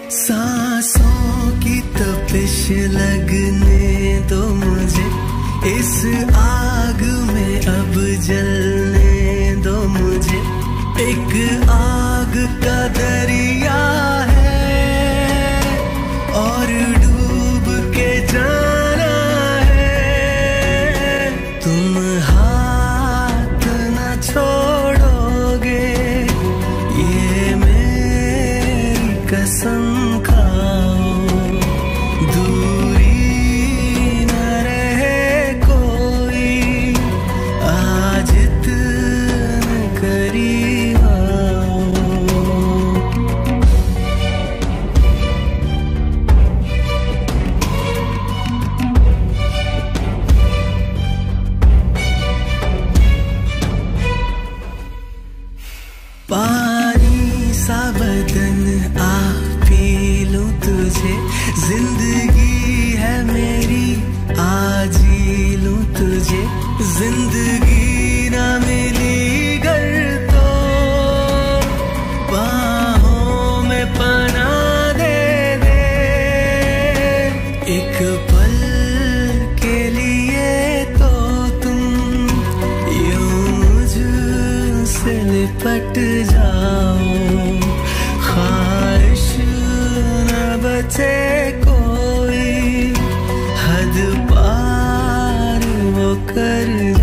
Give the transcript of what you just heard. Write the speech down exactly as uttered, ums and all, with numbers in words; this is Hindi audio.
सांसों की तपिश लगने दो मुझे, इस आग में अब जलने दो मुझे। एक आग का दरिया है और डूब के जाना है। तुम हाथ न छोड़ोगे, ये मेरी कसम खाओ। दूरी न रहे कोई, आज इतने करीब आओ। पानी सा बदन आ पी लूं तुझे, जिंदगी है मेरी आज जी लूं तुझे। जिंदगी ना मिली गर तो बाहों में पनाह दे दे। एक पल के लिए तो तुम यूं मुझसे लिपट जाओ। ख्वाहिश न बचे कोई, हद पार वो कर